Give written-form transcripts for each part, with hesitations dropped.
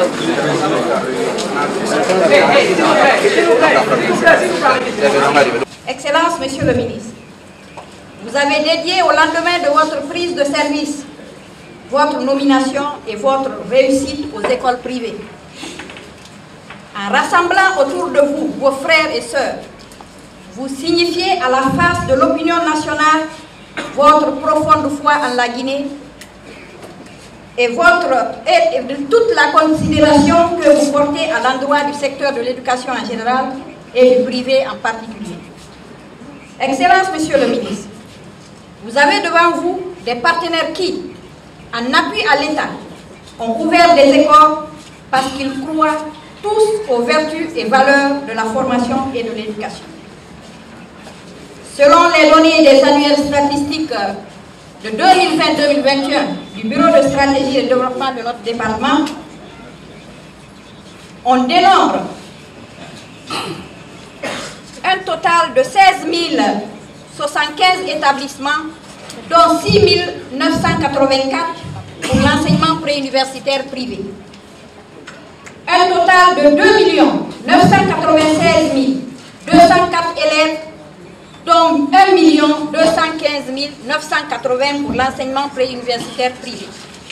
Excellences, Monsieur le ministre, vous avez dédié au lendemain de votre prise de service votre nomination et votre réussite aux écoles privées. En rassemblant autour de vous vos frères et sœurs, vous signifiez à la face de l'opinion nationale votre profonde foi en la Guinée et de toute la considération que vous portez à l'endroit du secteur de l'éducation en général et du privé en particulier. Excellence, Monsieur le ministre, vous avez devant vous des partenaires qui, en appui à l'État, ont ouvert des écoles parce qu'ils croient tous aux vertus et valeurs de la formation et de l'éducation. Selon les données des annuels statistiques de 2020-2021 du Bureau de stratégie et de développement de notre département, on dénombre un total de 16 075 établissements, dont 6 984 pour l'enseignement préuniversitaire privé. Un total de 2 996 204 élèves, dont 1 215 980 pour l'enseignement préuniversitaire privé.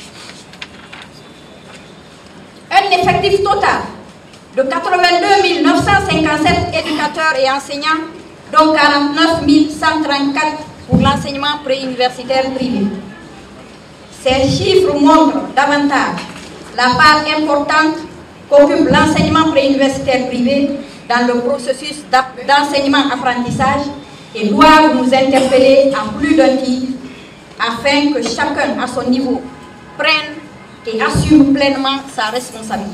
Un effectif total de 82 957 éducateurs et enseignants, dont 49 134 pour l'enseignement préuniversitaire privé. Ces chiffres montrent davantage la part importante qu'occupe l'enseignement préuniversitaire privé dans le processus d'enseignement-apprentissage et doivent nous interpeller à plus d'un titre afin que chacun à son niveau prenne et assume pleinement sa responsabilité.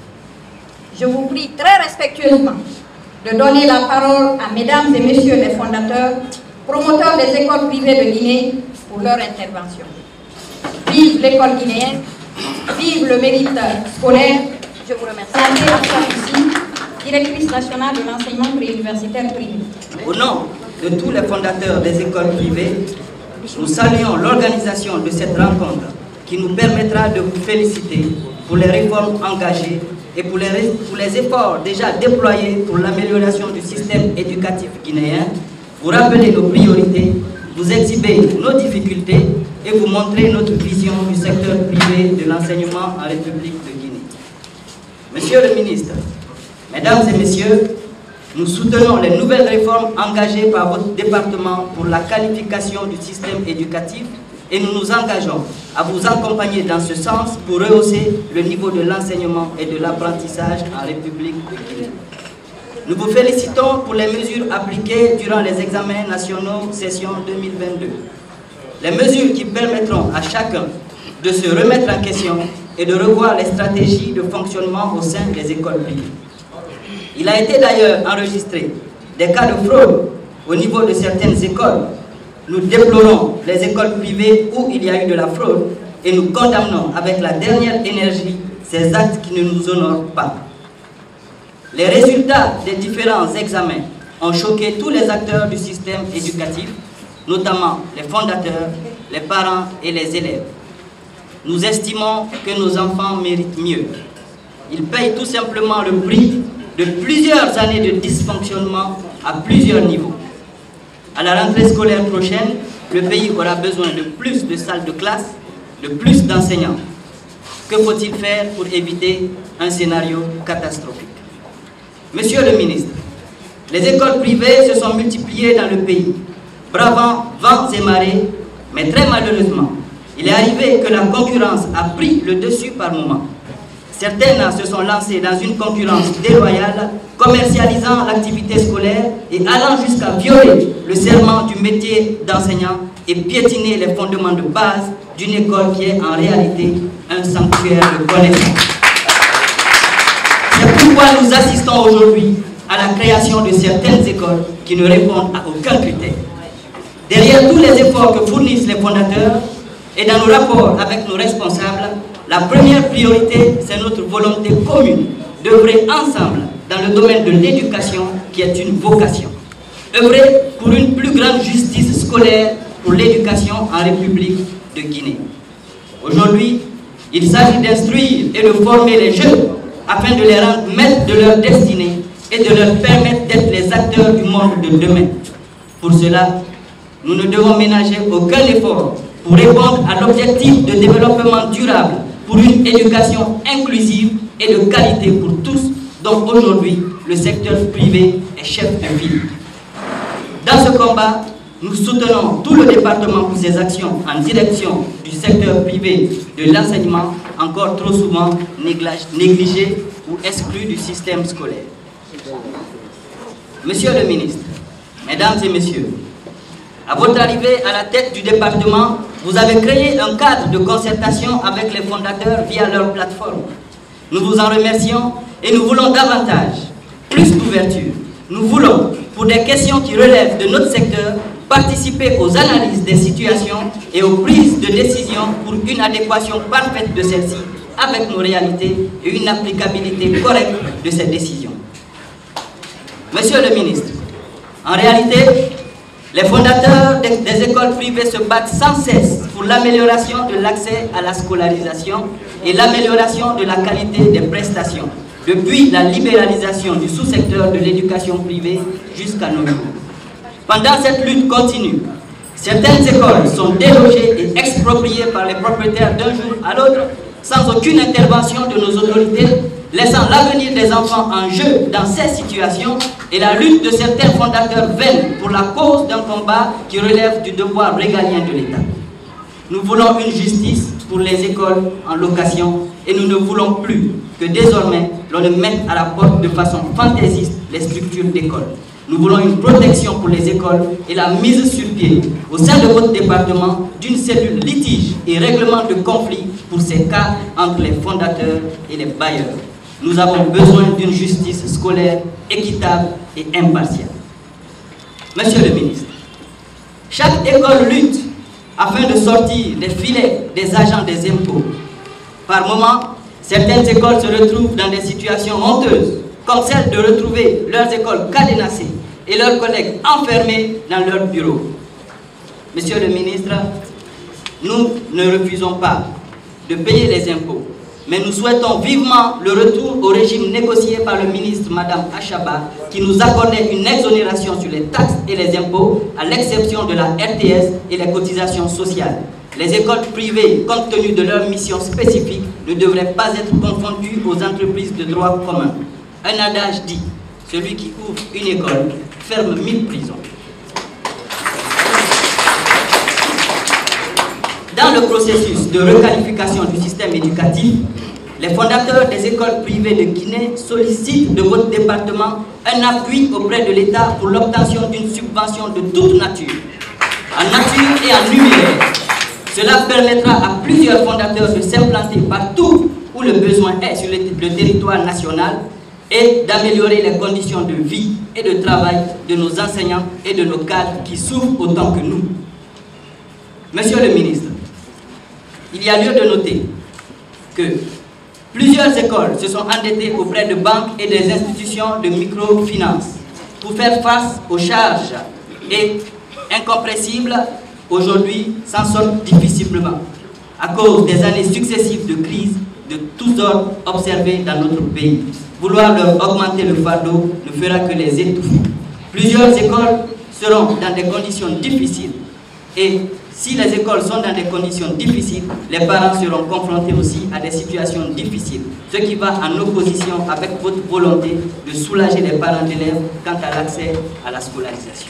Je vous prie très respectueusement de donner la parole à mesdames et messieurs les fondateurs, promoteurs des écoles privées de Guinée pour leur intervention. Vive l'école guinéenne, vive le mérite scolaire. Je vous remercie. Directrice nationale de l'enseignement préuniversitaire privé. Au nom de tous les fondateurs des écoles privées, nous saluons l'organisation de cette rencontre qui nous permettra de vous féliciter pour les réformes engagées et pour les efforts déjà déployés pour l'amélioration du système éducatif guinéen, vous rappeler nos priorités, vous exhiber nos difficultés et vous montrer notre vision du secteur privé de l'enseignement en République de Guinée. Monsieur le ministre, Mesdames et Messieurs, nous soutenons les nouvelles réformes engagées par votre département pour la qualification du système éducatif et nous nous engageons à vous accompagner dans ce sens pour rehausser le niveau de l'enseignement et de l'apprentissage en République de Guinée. Nous vous félicitons pour les mesures appliquées durant les examens nationaux session 2022. Les mesures qui permettront à chacun de se remettre en question et de revoir les stratégies de fonctionnement au sein des écoles privées. Il a été d'ailleurs enregistré des cas de fraude au niveau de certaines écoles. Nous déplorons les écoles privées où il y a eu de la fraude et nous condamnons avec la dernière énergie ces actes qui ne nous honorent pas. Les résultats des différents examens ont choqué tous les acteurs du système éducatif, notamment les fondateurs, les parents et les élèves. Nous estimons que nos enfants méritent mieux. Ils payent tout simplement le prix de plusieurs années de dysfonctionnement à plusieurs niveaux. À la rentrée scolaire prochaine, le pays aura besoin de plus de salles de classe, de plus d'enseignants. Que faut-il faire pour éviter un scénario catastrophique? Monsieur le ministre, les écoles privées se sont multipliées dans le pays, bravant vents et marées, mais très malheureusement, il est arrivé que la concurrence a pris le dessus par moment. Certaines se sont lancées dans une concurrence déloyale, commercialisant l'activité scolaire et allant jusqu'à violer le serment du métier d'enseignant et piétiner les fondements de base d'une école qui est en réalité un sanctuaire de connaissances. C'est pourquoi nous assistons aujourd'hui à la création de certaines écoles qui ne répondent à aucun critère. Derrière tous les efforts que fournissent les fondateurs et dans nos rapports avec nos responsables, la première priorité, c'est notre volonté commune d'œuvrer ensemble dans le domaine de l'éducation qui est une vocation. Œuvrer pour une plus grande justice scolaire pour l'éducation en République de Guinée. Aujourd'hui, Il s'agit d'instruire et de former les jeunes afin de les rendre maîtres de leur destinée et de leur permettre d'être les acteurs du monde de demain. Pour cela, nous ne devons ménager aucun effort pour répondre à l'objectif de développement durable pour une éducation inclusive et de qualité pour tous, dont aujourd'hui le secteur privé est chef de file. Dans ce combat, nous soutenons tout le département pour ses actions en direction du secteur privé de l'enseignement, encore trop souvent négligé ou exclu du système scolaire. Monsieur le ministre, Mesdames et Messieurs, à votre arrivée à la tête du département, vous avez créé un cadre de concertation avec les fondateurs via leur plateforme. Nous vous en remercions et nous voulons davantage, plus d'ouverture. Nous voulons, pour des questions qui relèvent de notre secteur, participer aux analyses des situations et aux prises de décisions pour une adéquation parfaite de celles-ci avec nos réalités et une applicabilité correcte de ces décisions. Monsieur le ministre, en réalité, les fondateurs des écoles privées se battent sans cesse pour l'amélioration de l'accès à la scolarisation et l'amélioration de la qualité des prestations, depuis la libéralisation du sous-secteur de l'éducation privée jusqu'à nos jours. Pendant cette lutte continue, certaines écoles sont délogées et expropriées par les propriétaires d'un jour à l'autre, sans aucune intervention de nos autorités, laissant l'avenir des enfants en jeu dans ces situations et la lutte de certains fondateurs vaine pour la cause d'un combat qui relève du devoir régalien de l'État. Nous voulons une justice pour les écoles en location et nous ne voulons plus que désormais l'on ne mette à la porte de façon fantaisiste les structures d'école. Nous voulons une protection pour les écoles et la mise sur pied au sein de votre département d'une cellule litige et règlement de conflit pour ces cas entre les fondateurs et les bailleurs. Nous avons besoin d'une justice scolaire équitable et impartiale. Monsieur le ministre, chaque école lutte afin de sortir des filets des agents des impôts. Par moments, certaines écoles se retrouvent dans des situations honteuses, comme celle de retrouver leurs écoles cadenassées et leurs collègues enfermés dans leurs bureaux. Monsieur le ministre, nous ne refusons pas de payer les impôts, mais nous souhaitons vivement le retour au régime négocié par le ministre Mme Achaba, qui nous accordait une exonération sur les taxes et les impôts, à l'exception de la RTS et les cotisations sociales. Les écoles privées, compte tenu de leur mission spécifique, ne devraient pas être confondues aux entreprises de droit commun. Un adage dit, celui qui ouvre une école ferme 1000 prisons. Dans le processus de requalification du système éducatif, les fondateurs des écoles privées de Guinée sollicitent de votre département un appui auprès de l'État pour l'obtention d'une subvention de toute nature, en nature et en numéraire. Cela permettra à plusieurs fondateurs de s'implanter partout où le besoin est sur le territoire national et d'améliorer les conditions de vie et de travail de nos enseignants et de nos cadres qui souffrent autant que nous. Monsieur le ministre, il y a lieu de noter que plusieurs écoles se sont endettées auprès de banques et des institutions de microfinance pour faire face aux charges et incompressibles aujourd'hui s'en sortent difficilement à cause des années successives de crise de tous ordres observées dans notre pays. Vouloir leur augmenter le fardeau ne fera que les étouffer. Plusieurs écoles seront dans des conditions difficiles et si les écoles sont dans des conditions difficiles, les parents seront confrontés aussi à des situations difficiles, ce qui va en opposition avec votre volonté de soulager les parents d'élèves quant à l'accès à la scolarisation.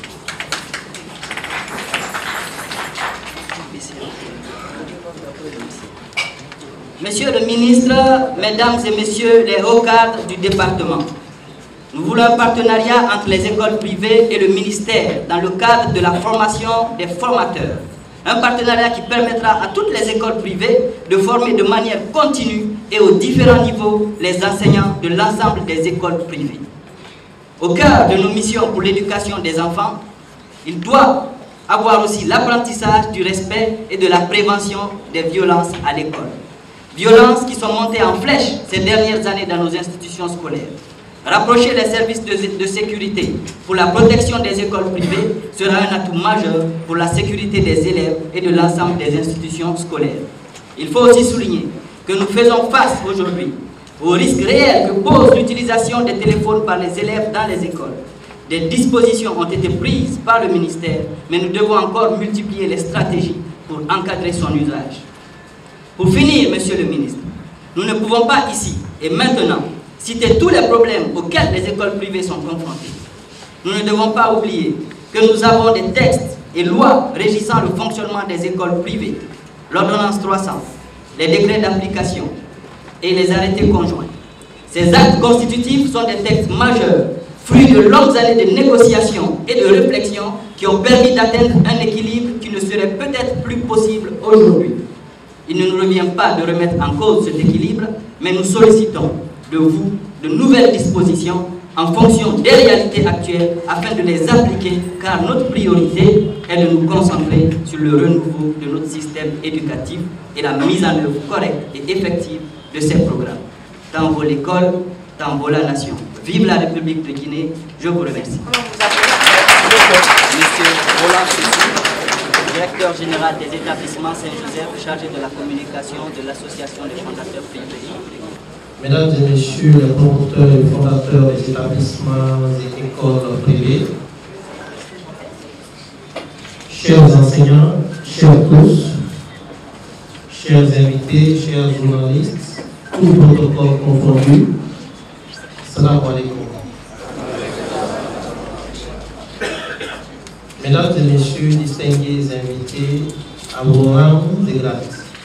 Monsieur le ministre, Mesdames et Messieurs les hauts cadres du département, nous voulons un partenariat entre les écoles privées et le ministère dans le cadre de la formation des formateurs. Un partenariat qui permettra à toutes les écoles privées de former de manière continue et aux différents niveaux les enseignants de l'ensemble des écoles privées. Au cœur de nos missions pour l'éducation des enfants, il doit avoir aussi l'apprentissage du respect et de la prévention des violences à l'école. Violences qui sont montées en flèche ces dernières années dans nos institutions scolaires. Rapprocher les services de sécurité pour la protection des écoles privées sera un atout majeur pour la sécurité des élèves et de l'ensemble des institutions scolaires. Il faut aussi souligner que nous faisons face aujourd'hui au risque réel que pose l'utilisation des téléphones par les élèves dans les écoles. Des dispositions ont été prises par le ministère, mais nous devons encore multiplier les stratégies pour encadrer son usage. Pour finir, Monsieur le ministre, nous ne pouvons pas ici et maintenant citer tous les problèmes auxquels les écoles privées sont confrontées. Nous ne devons pas oublier que nous avons des textes et lois régissant le fonctionnement des écoles privées, l'ordonnance 300, les décrets d'application et les arrêtés conjoints. Ces actes constitutifs sont des textes majeurs, fruits de longues années de négociations et de réflexions qui ont permis d'atteindre un équilibre qui ne serait peut-être plus possible aujourd'hui. Il ne nous revient pas de remettre en cause cet équilibre, mais nous sollicitons de vous de nouvelles dispositions en fonction des réalités actuelles afin de les appliquer, car notre priorité est de nous concentrer sur le renouveau de notre système éducatif et la mise en œuvre correcte et effective de ces programmes. Tant vaut l'école, tant vaut la nation. Vive la République de Guinée, je vous remercie. Monsieur Roland Sessi, directeur général des établissements Saint-Joseph, chargé de la communication de l'association des fondateurs privés. Mesdames et messieurs les promoteurs et fondateurs des établissements et écoles privées, chers enseignants, chers tous, chers invités, chers journalistes, tout protocole confondu, salam alaikum. Mesdames et messieurs, distingués invités, à vos rangs et grades.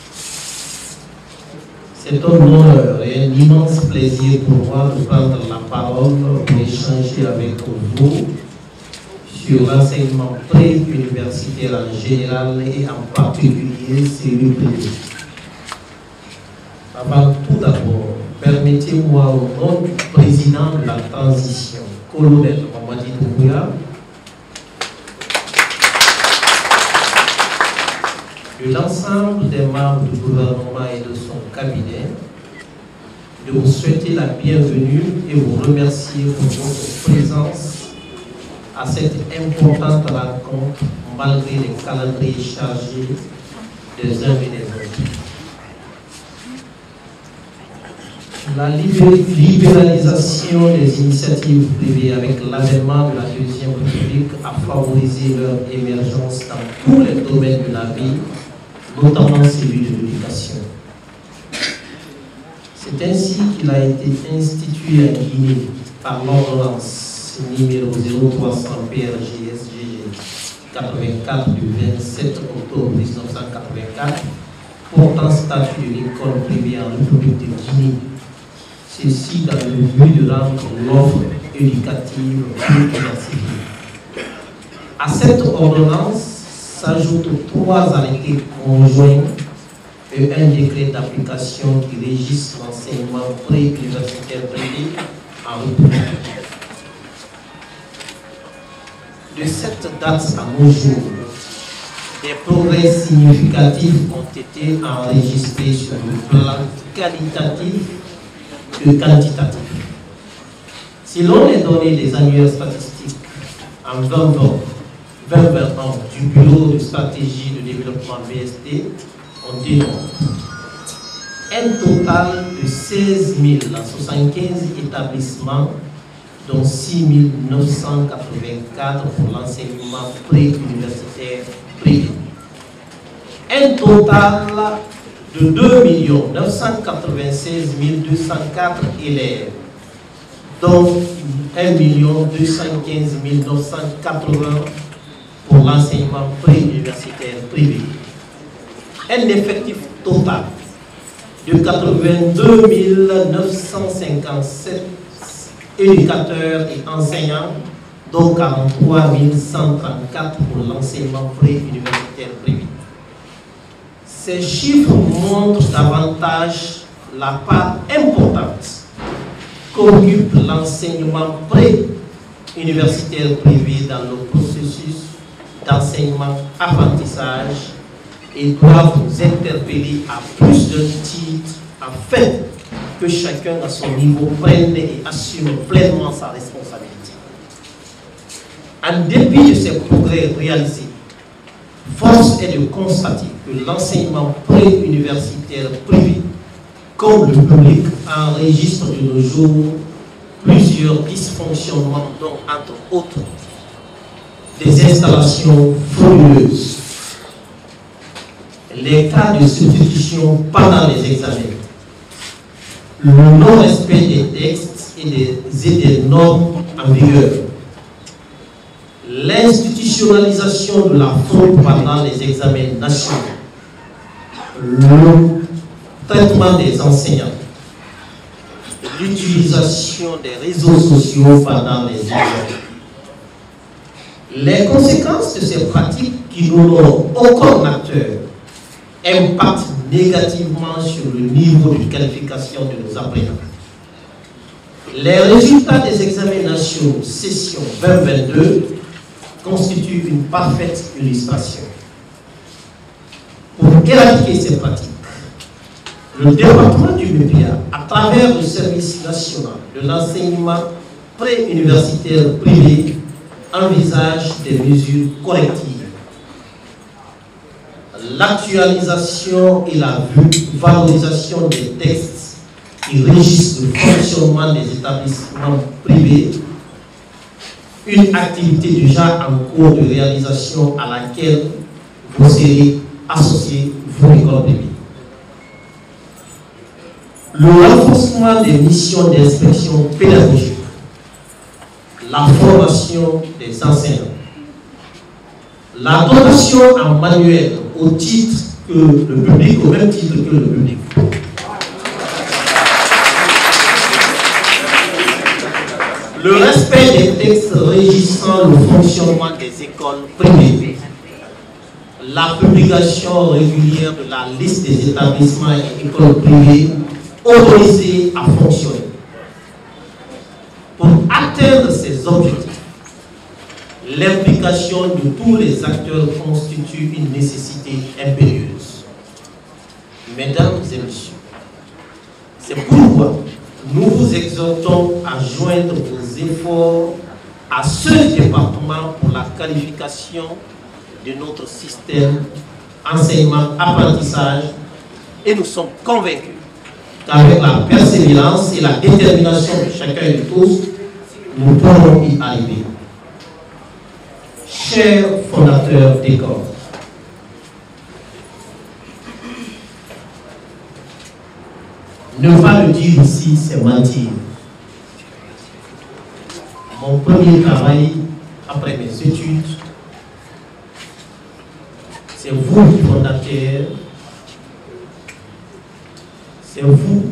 C'est un honneur et un immense plaisir pour moi de prendre la parole pour échanger avec vous sur l'enseignement pré-universitaire en général et en particulier celui privé. Avant tout d'abord, permettez-moi au nom du président de la transition, colonel Mamadi Doumbouya, de l'ensemble des membres du gouvernement et de son cabinet, de vous souhaiter la bienvenue et vous remercier pour votre présence à cette importante rencontre malgré les calendriers chargés des uns et des autres. La libéralisation des initiatives privées avec l'avènement de la Deuxième République a favorisé leur émergence dans tous les domaines de la vie, notamment celui de l'éducation. C'est ainsi qu'il a été institué à Guinée par l'ordonnance numéro 0300 PRGSGG 84 du 27 octobre 1984 portant statut de l'école privée en République de Guinée. Ceci dans le but de rendre l'offre éducative plus diversifiée. À cette ordonnance s'ajoutent 3 arrêtés conjoints et un décret d'application qui régissent l'enseignement pré-universitaire privé en République. De cette date à nos jours, des progrès significatifs ont été enregistrés sur le plan qualitatif et quantitatif. Selon les données des annuaires statistiques en 2020 du Bureau de stratégie de développement BSD, on dénombre un total de 16 075 établissements, dont 6 984 pour l'enseignement pré-universitaire privé. Un total de 2 996 204 élèves, dont 1 215 980 pour l'enseignement pré-universitaire privé. Un effectif total de 82 957 éducateurs et enseignants, dont 43 134 pour l'enseignement pré-universitaire privé. Ces chiffres montrent davantage la part importante qu'occupe l'enseignement pré-universitaire privé dans le processus d'enseignement-apprentissage et doivent nous interpeller à plus d'un titre afin que chacun à son niveau prenne et assume pleinement sa responsabilité. En dépit de ces progrès réalisés, force est de constater que l'enseignement pré-universitaire privé comme le public enregistre de nos jours plusieurs dysfonctionnements, dont entre autres des installations frauduleuses, les cas de substitution pendant les examens, le non-respect des textes et des normes en vigueur, l'institutionnalisation de la fraude pendant les examens nationaux, le traitement des enseignants, l'utilisation des réseaux sociaux pendant les examens. Les conséquences de ces pratiques qui n'ont aucun acteur impactent négativement sur le niveau de qualification de nos apprenants. Les résultats des examens nationaux session 2022 constituent une parfaite illustration. Pour éradiquer ces pratiques, le département du MEPIA, à travers le service national de l'enseignement préuniversitaire privé, envisage des mesures correctives. L'actualisation et la valorisation des textes qui régissent le fonctionnement des établissements privés, une activité déjà en cours de réalisation à laquelle vous serez associés, vous, école privée. Le renforcement des missions d'inspection pédagogique, la formation des enseignants, la dotation en manuel au titre que le public, au même titre que le public. Le respect des textes régissant le fonctionnement des écoles privées, la publication régulière de la liste des établissements et écoles privées autorisés à fonctionner. Pour atteindre ces objectifs, l'implication de tous les acteurs constitue une nécessité impérieuse. Mesdames et messieurs, c'est pourquoi nous vous exhortons à joindre vos efforts à ce département pour la qualification de notre système enseignement-apprentissage, et nous sommes convaincus qu'avec la persévérance et la détermination de chacun et de tous, nous pourrons y arriver. Chers fondateurs d'école, ne pas le dire ici, c'est mentir. Mon premier travail après mes études, c'est vous, fondateurs, c'est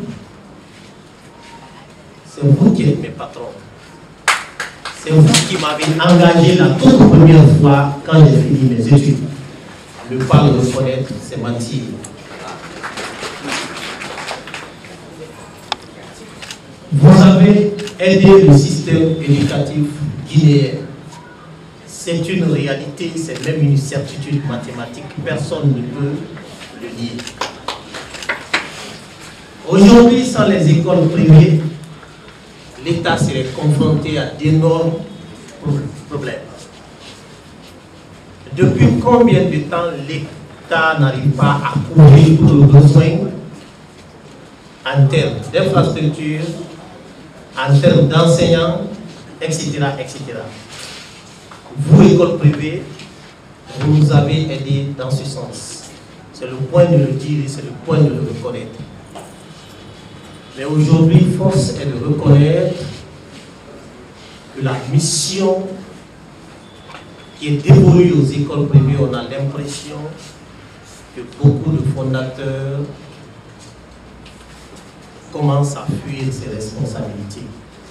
vous qui êtes mes patrons. C'est vous qui m'avez engagé la toute première fois quand j'ai fini mes études. Ne pas le reconnaître, c'est mentir. Vous avez aidé le système éducatif guinéen. C'est une réalité, c'est même une certitude mathématique. Personne ne peut le nier. Aujourd'hui, sans les écoles privées, l'État serait confronté à d'énormes problèmes. Depuis combien de temps l'État n'arrive pas à couvrir tous les besoins en termes d'infrastructures, en termes d'enseignants, etc., etc. Vous, école privée, vous nous avez aidés dans ce sens. C'est le point de le dire et c'est le point de le reconnaître. Mais aujourd'hui, force est de reconnaître que la mission qui est dévolue aux écoles privées, on a l'impression que beaucoup de fondateurs commencent à fuir ces responsabilités.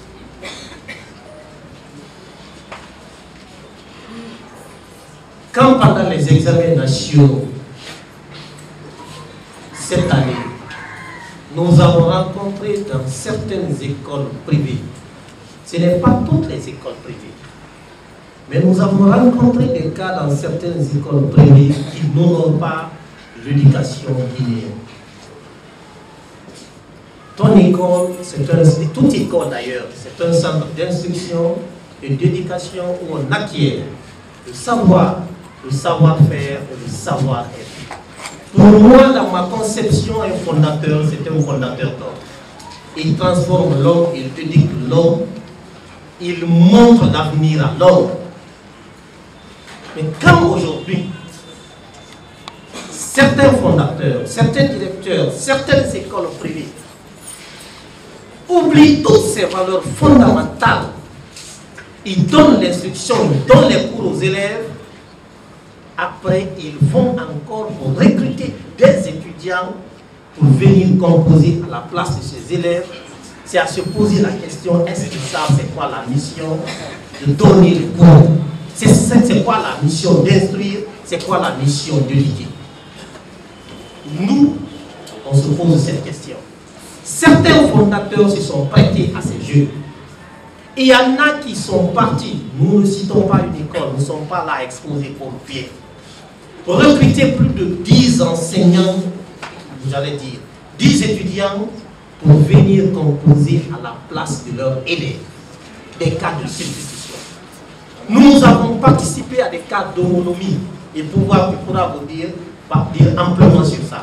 Quand pendant les examens nationaux, cette année, nous avons rencontré dans certaines écoles privées, ce n'est pas toutes les écoles privées, mais nous avons rencontré des cas dans certaines écoles privées qui n'honorent pas l'éducation guinéenne. Ton école, toute école d'ailleurs, c'est un centre d'instruction et d'éducation où on acquiert le savoir, le savoir-faire et le savoir-être. Pour moi, dans ma conception, un fondateur, c'était un fondateur d'ordre. Il transforme l'homme, il éduque l'homme, il montre l'avenir à l'homme. Mais quand aujourd'hui, certains fondateurs, certains directeurs, certaines écoles privées oublient toutes ces valeurs fondamentales, ils donnent l'instruction, ils donnent les cours aux élèves, après ils vont encore pour recruter des étudiants pour venir composer à la place de ces élèves. C'est à se poser la question, est-ce qu'ils savent c'est quoi la mission de donner le cours? C'est quoi la mission d'instruire? C'est quoi la mission d'éduquer? Nous, on se pose cette question. Certains fondateurs se sont prêtés à ces jeux. Et il y en a qui sont partis. Nous ne citons pas une école, nous ne sommes pas là exposés pour pied. Recruter plus de 10 enseignants, j'allais dire, 10 étudiants pour venir composer à la place de leurs élèves. Des cas de substitution. Nous avons participé à des cas d'autonomie et pourra vous dire amplement sur ça.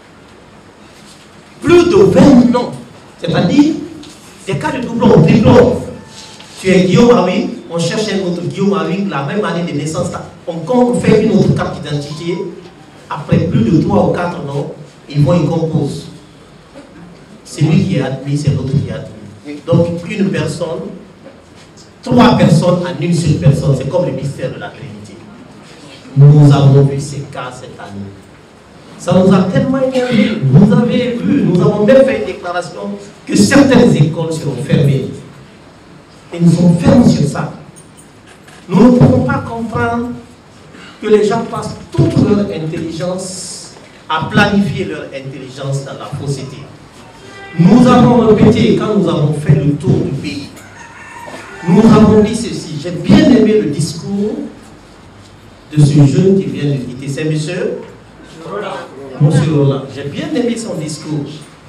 Plus de 20 noms, c'est-à-dire des cas de doublon, triplon. Tu es Guillaume Aoui, on cherche un autre Guillaume Aoui, la même année de naissance. On fait une autre carte d'identité. Après plus de 3 ou 4 noms, ils composent. C'est lui qui est admis, c'est l'autre qui est admis. Donc une personne, 3 personnes en une seule personne, c'est comme le mystère de la Trinité. Nous avons vu ces cas cette année. Ça nous a tellement énervé. Vous avez vu, nous avons même fait une déclaration que certaines écoles seront fermées. Et nous sommes fermes sur ça. Nous ne pouvons pas comprendre que les gens passent toute leur intelligence à planifier leur intelligence dans la fausseté. Nous avons répété, quand nous avons fait le tour du pays, nous avons dit ceci. J'ai bien aimé le discours de ce jeune qui vient de quitter. C'est monsieur Roland. J'ai bien aimé son discours.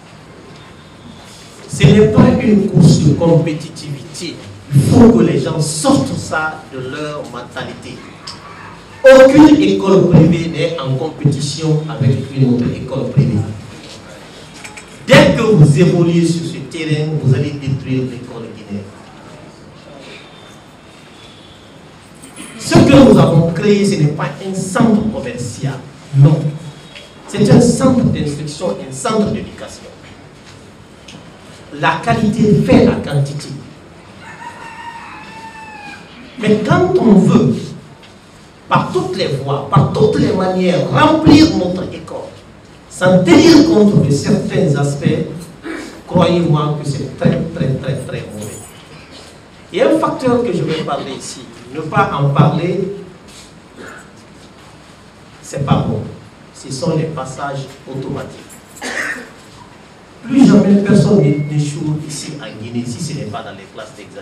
Ce n'est pas une course de compétitivité. Il faut que les gens sortent ça de leur mentalité. Aucune école privée n'est en compétition avec une autre école privée. Dès que vous évoluez sur ce terrain, vous allez détruire l'école guinéenne. Ce que nous avons créé, ce n'est pas un centre commercial. Non. C'est un centre d'instruction, un centre d'éducation. La qualité fait la quantité. Mais quand on veut, par toutes les voies, par toutes les manières, remplir notre école, sans tenir compte de certains aspects, croyez-moi que c'est très mauvais. Il y a un facteur que je vais parler ici. Ne pas en parler, c'est pas bon. Ce sont les passages automatiques. Plus jamais personne n'échoue ici en Guinée, si ce n'est pas dans les classes d'examen.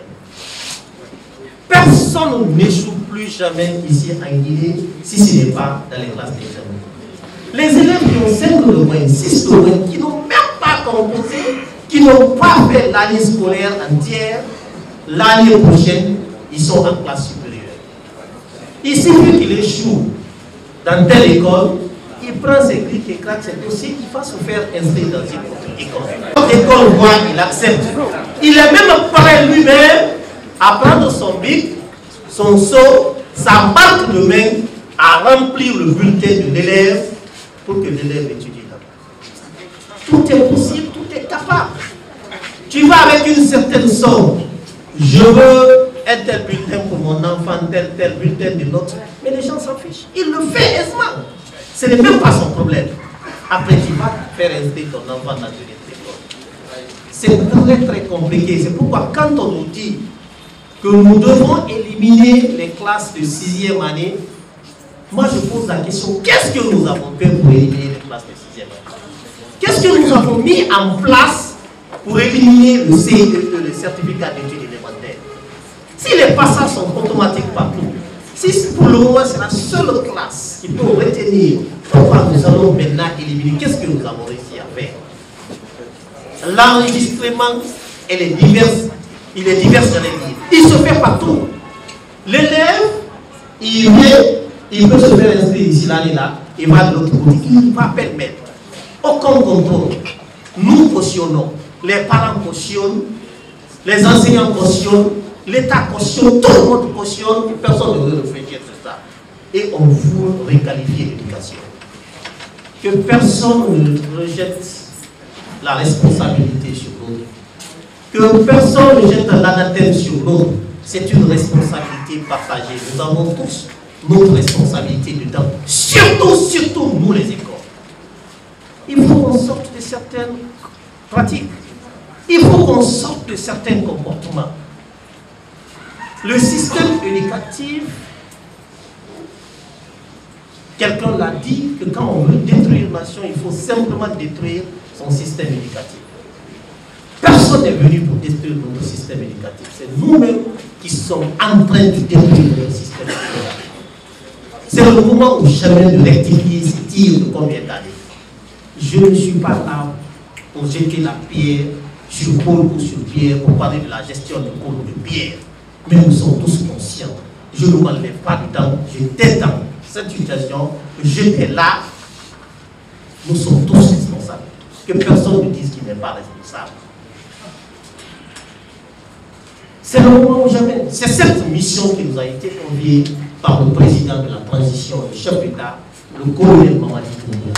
Personne n'échoue plus jamais ici en Guinée, si ce n'est pas dans les classes d'examen. Les élèves qui ont 5 de moins, 6 de moins, qui n'ont même pas composé, qui n'ont pas fait l'année scolaire entière, l'année prochaine, ils sont en classe supérieure. Il suffit qu'il échoue dans telle école, il prend ses clics et craque ses dossiers, il va se faire inscrire dans une autre école. L'autre école voit, il accepte. Il est même prêt lui-même à prendre son bic, son seau, sa marque de main, à remplir le bulletin de l'élève pour que l'élève étudie là-bas. Tout est possible, tout est capable. Tu vas avec une certaine somme. Je veux un tel bulletin pour mon enfant, tel bulletin de l'autre. Mais les gens s'en fichent. Il le fait aisément. Ce n'est même pas son problème. Après, tu vas faire inscrire ton enfant dans une école. C'est très compliqué. C'est pourquoi quand on nous dit que nous devons éliminer les classes de 6e année, moi je pose la question, qu'est-ce que nous avons fait pour éliminer les classes de 6e année? Qu'est-ce que nous avons mis en place pour éliminer le CE2, le certificat d'études élémentaires? Si les passages sont automatiques partout, si pour le moment c'est la seule classe qui peut retenir pourquoi nous allons maintenant éliminer, qu'est-ce que nous avons réussi à faire? L'enregistrement, il est divers, j'allais dire. Il se fait partout. L'élève, il peut se faire inscrire ici, là, il va de l'autre côté, il va permettre aucun contrôle. Nous cautionnons, les parents cautionnent, les enseignants cautionnent, l'État cautionne, tout le monde cautionne, personne ne veut réfléchir sur ça. Et on veut requalifier l'éducation. Que personne ne rejette la responsabilité sur l'autre. Que personne ne jette l'anathème sur l'autre. C'est une responsabilité partagée. Nous avons tous notre responsabilité dedans. Surtout nous les écoles. Il faut qu'on sorte de certaines pratiques. Il faut qu'on sorte de certains comportements. Le système éducatif, quelqu'un l'a dit, que quand on veut détruire une nation, il faut simplement détruire son système éducatif. Personne n'est venu pour détruire notre système éducatif. C'est nous-mêmes qui sommes en train de détruire notre système éducatif. C'est le moment où jamais de rectifier ces tirs de combien d'années. Je ne suis pas là pour jeter la pierre sur Paul ou sur Pierre, pour parler de la gestion de Paul ou de Pierre. Mais nous sommes tous conscients. Je ne m'enlève pas dedans, j'étais dans cette situation, j'étais là. Nous sommes tous responsables. Que personne ne dise qu'il n'est pas responsable. C'est le moment ou jamais. C'est cette mission qui nous a été confiée par le président de la transition, le chef d'État, le colonel Mamadi Doumbouya.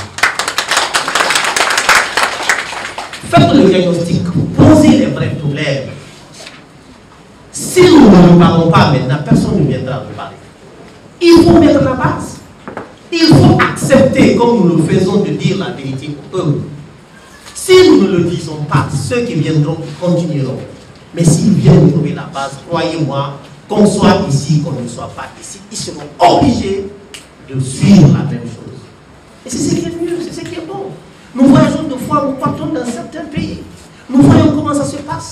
Faites le diagnostic, posez les vrais problèmes. Si nous ne parlons pas maintenant, personne ne viendra nous parler. Il faut mettre la base. Il faut accepter, comme nous le faisons, de dire la vérité au peuple. Si nous ne le disons pas, ceux qui viendront continueront. Mais s'ils viennent trouver la base, croyez-moi, qu'on soit ici, qu'on ne soit pas ici, ils seront obligés de suivre la même chose. Et c'est ce qui est mieux, c'est ce qui est bon. Nous voyageons de fois, nous partons dans certains pays. Nous voyons comment ça se passe.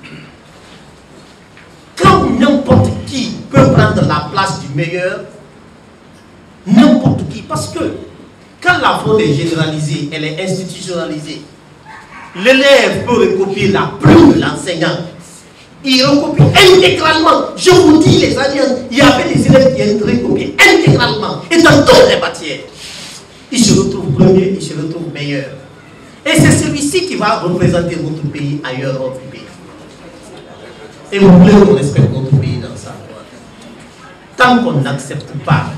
Quand n'importe qui peut prendre la place du meilleur, n'importe qui, parce que quand la fraude est généralisée, elle est institutionnalisée, l'élève peut recopier la plume de l'enseignant. Il recopie intégralement. Je vous dis, les amis, il y avait des élèves qui recopiaient intégralement. Et dans toutes les matières, il se retrouve premier, il se retrouve meilleur. Et c'est celui-ci qui va représenter votre pays ailleurs hors du pays. Et vous voulez qu'on respecte notre pays dans ça. Tant qu'on n'accepte pas,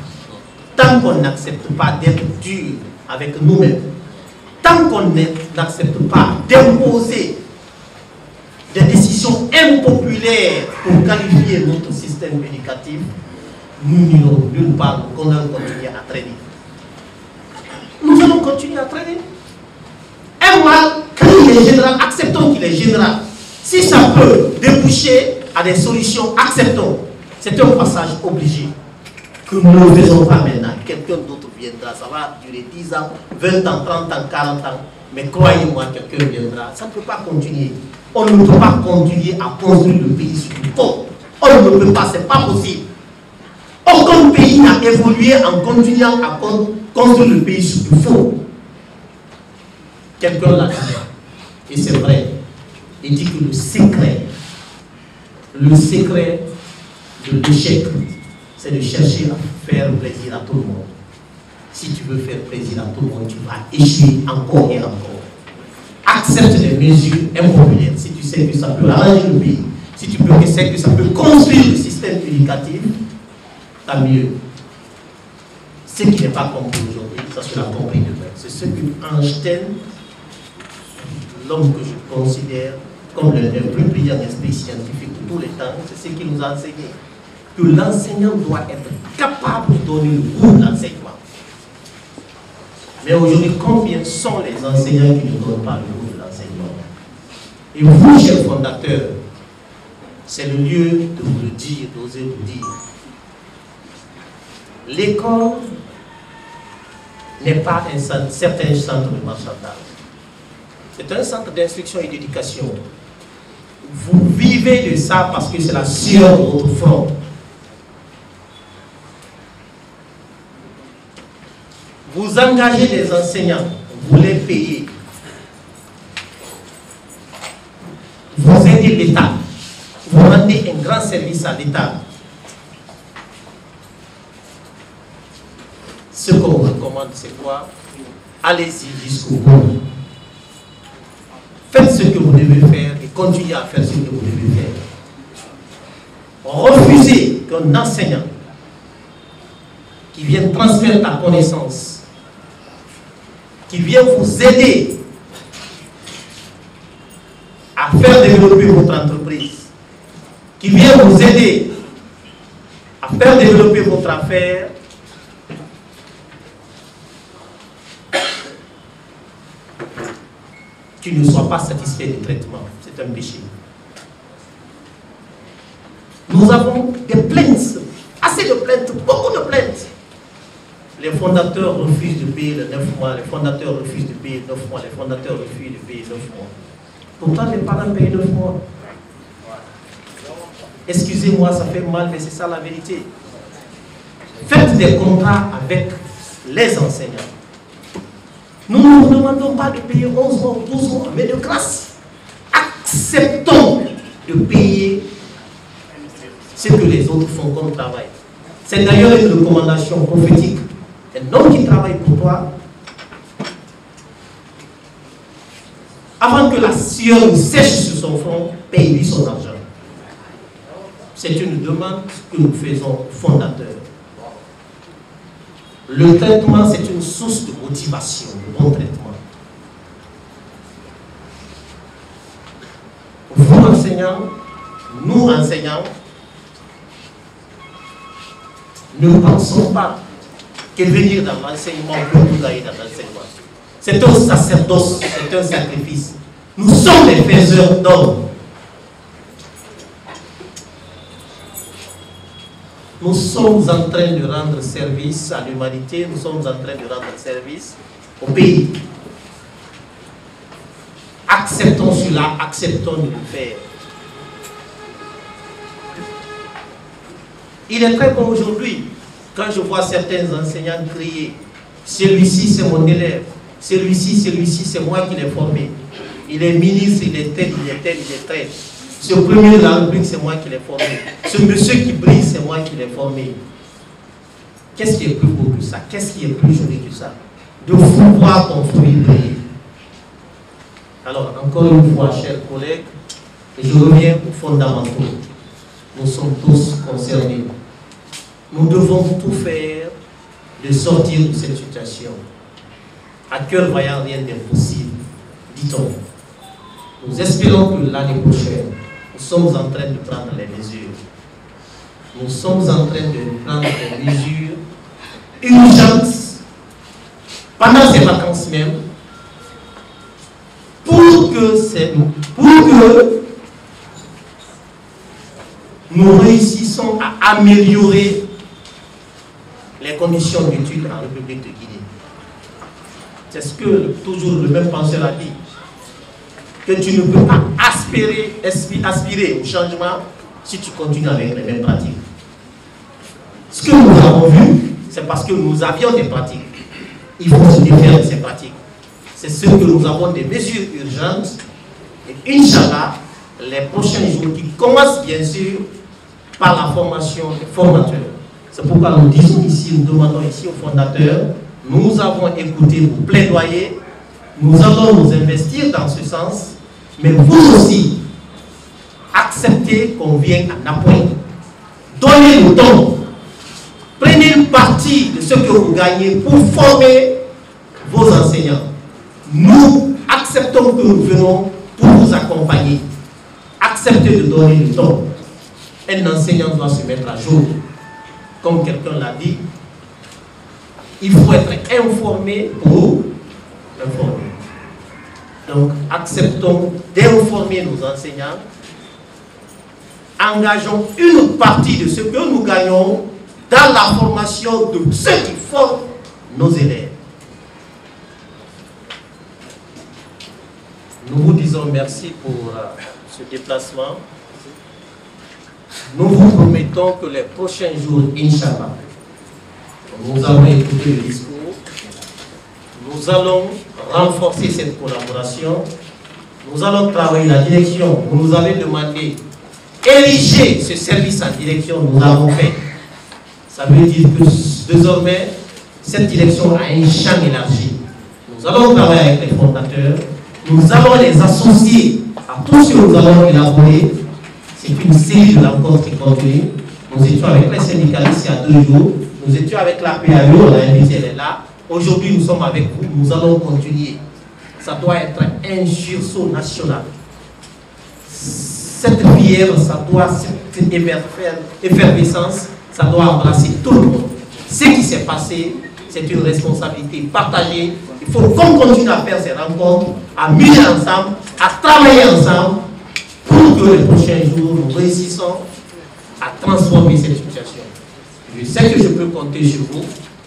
d'être dur avec nous-mêmes, tant qu'on n'accepte pas d'imposer des décisions impopulaires pour qualifier notre système éducatif, nous n'irons nulle part, nous allons continuer à traîner. Nous allons continuer à traîner. Un mal, quand il est général, acceptons qu'il est général. Si ça peut déboucher à des solutions, acceptons. C'est un passage obligé que nous ne faisons pas maintenant. Quelqu'un d'autre viendra, ça va durer 10 ans, 20 ans, 30 ans, 40 ans. Mais croyez-moi, quelqu'un viendra. Ça ne peut pas continuer. On ne peut pas continuer à construire le pays sur du faux. On ne peut pas, ce n'est pas possible. Aucun pays n'a évolué en continuant à construire le pays sur du faux. Quelqu'un l'a dit, et c'est vrai. Il dit que le secret de l'échec, c'est de chercher à faire plaisir à tout le monde. Si tu veux faire plaisir à tout le monde, tu vas échouer encore et encore. Accepte les mesures impopulaires. Si tu sais que ça peut arranger le pays, si tu sais que ça peut construire le système éducatif, tant mieux. Ce qui n'est pas compris aujourd'hui, ça sera compris demain. C'est ce que Einstein, l'homme que je considère comme le plus brillant esprit scientifique de tous les temps, c'est ce qu'il nous a enseigné. Que l'enseignant doit être capable de donner le goût de l'enseignement. Mais aujourd'hui, combien sont les enseignants qui ne donnent pas le goût de l'enseignement? Et vous, chers fondateurs, c'est le lieu de vous le dire, d'oser vous dire. L'école n'est pas un certain centre de marchandage. C'est un centre d'instruction et d'éducation. Vous vivez de ça parce que c'est la sueur de votre front. Vous engagez des enseignants, vous les payez. Vous aidez l'État. Vous rendez un grand service à l'État. Ce qu'on vous recommande, c'est quoi? Allez-y jusqu'au bout. Faites ce que vous devez faire et continuez à faire ce que vous devez faire. Refusez qu'un enseignant qui vient transmettre ta connaissance, qui vient vous aider à faire développer votre entreprise, qui vient vous aider à faire développer votre affaire, tu ne sois pas satisfait du traitement. C'est un péché. Nous avons des plaintes, assez de plaintes, beaucoup de plaintes. Les fondateurs refusent de payer les 9 mois, les fondateurs refusent de payer 9 mois, les fondateurs refusent de payer 9 mois. Pourtant, les parents payent 9 mois. Excusez-moi, ça fait mal, mais c'est ça la vérité. Faites des contrats avec les enseignants. Nous ne vous demandons pas de payer 11 mois ou 12 mois, mais de grâce, acceptons de payer ce que les autres font comme travail. C'est d'ailleurs une recommandation prophétique. Un homme qui travaille pour toi, avant que la sueur sèche sur son front, paye-lui son argent. C'est une demande que nous faisons au fondateur. Le traitement, c'est une source de motivation, le bon traitement. Vous enseignants, nous enseignants, ne pensons pas que venir dans l'enseignement peut nous gagner dans l'enseignement. C'est un sacerdoce, c'est un sacrifice. Nous sommes les faiseurs d'hommes. Nous sommes en train de rendre service à l'humanité, nous sommes en train de rendre service au pays. Acceptons cela, acceptons de le faire. Il est très bon aujourd'hui, quand je vois certains enseignants crier, celui-ci c'est mon élève, celui-ci c'est moi qui l'ai formé. Il est ministre, il est tel, il est tel, il est tel. Ce premier de la République, c'est moi qui l'ai formé. Ce monsieur qui brille, c'est moi qui l'ai formé. Qu'est-ce qui est plus beau que ça? Qu'est-ce qui est plus joli que ça? De voir ton fruit briller. Alors, encore une fois, chers collègues, je reviens aux fondamentaux. Nous sommes tous concernés. Nous devons tout faire de sortir de cette situation. À cœur vaillant, rien d'impossible, dit-on. Nous espérons que l'année prochaine, nous sommes en train de prendre les mesures. Nous sommes en train de prendre des mesures urgentes pendant ces vacances même pour que nous réussissons à améliorer les conditions d'études en République de Guinée. C'est ce que toujours le même penseur a dit. Que tu ne peux pas aspirer au changement si tu continues avec les mêmes pratiques. Ce que nous avons vu, c'est parce que nous avions des pratiques. Il faut se défaire de ces pratiques. C'est ce que nous avons des mesures urgentes. Et Inch'Allah, les prochains jours qui commencent bien sûr par la formation des formateurs. C'est pourquoi nous disons ici, nous demandons ici aux fondateurs, nous avons écouté vos plaidoyers, nous allons nous investir dans ce sens, mais vous aussi, acceptez qu'on vienne en appoint. Donnez le don. Prenez une partie de ce que vous gagnez pour former vos enseignants. Nous acceptons que nous venons pour vous accompagner. Acceptez de donner le don. Un enseignant doit se mettre à jour. Comme quelqu'un l'a dit, il faut être informé pour informer. Donc, acceptons d'informer nos enseignants. Engageons une partie de ce que nous gagnons dans la formation de ceux qui forment nos élèves. Nous vous disons merci pour ce déplacement. Nous vous promettons que les prochains jours, Inch'Allah, nous avons écouté le discours. Nous allons renforcer cette collaboration. Nous allons travailler la direction. Vous nous avez demandé ériger ce service en direction. Nous l'avons fait. Ça veut dire que désormais, cette direction a un champ élargi. Nous allons travailler avec les fondateurs, nous allons les associer à tout ce que nous allons élaborer. C'est une série de rencontres qui continue. Nous étions avec les syndicalistes il y a 2 jours, nous étions avec la PAE, on a invité, elle est là. Aujourd'hui, nous sommes avec vous, nous allons continuer. Ça doit être un sursaut national. Cette fièvre, ça doit, cette effervescence, ça doit embrasser tout le monde. Ce qui s'est passé, c'est une responsabilité partagée. Il faut qu'on continue à faire ces rencontres, à miser ensemble, à travailler ensemble pour que les prochains jours, nous réussissons à transformer cette situation. Je sais que je peux compter sur vous.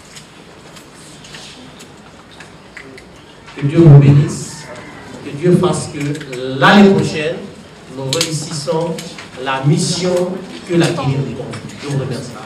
Que Dieu vous bénisse. Que Dieu fasse que l'année prochaine, nous réussissons la mission que la Guinée nous confie. Je vous remercie.